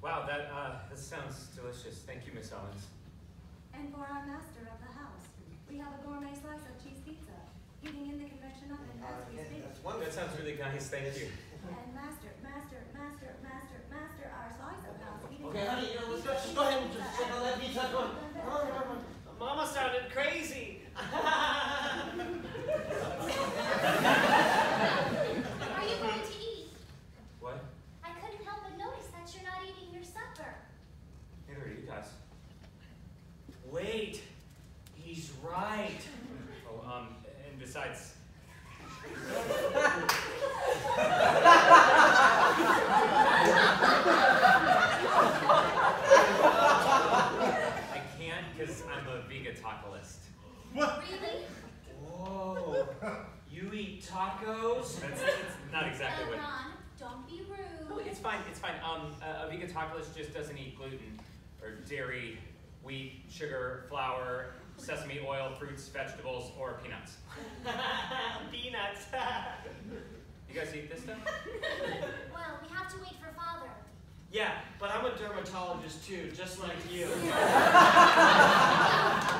Wow, that sounds delicious. Thank you, Miss Owens. And for our master of the house, we have a gourmet slice of cheese pizza, heating in the convection oven as we speak. That sounds really nice. Thank you. And master, our slice of house heating. Okay, honey, let's just go ahead and just check on that pizza. Come on. Mama sounded crazy. Are you going to eat? What? I couldn't help but notice that you're not eating your supper. Neither are you guys. Wait, he's right. Oh, and besides. I can't because I'm a vegetarianist. What? Really? Whoa, you eat tacos? That's not exactly what. Ron, don't be rude. No, it's fine. It's fine. A vegetarianist just doesn't eat gluten or dairy, wheat, sugar, flour, sesame oil, fruits, vegetables, or peanuts. Peanuts. You guys eat this stuff? Well, we have to wait for Father. Yeah, but I'm a dermatologist too, just like you.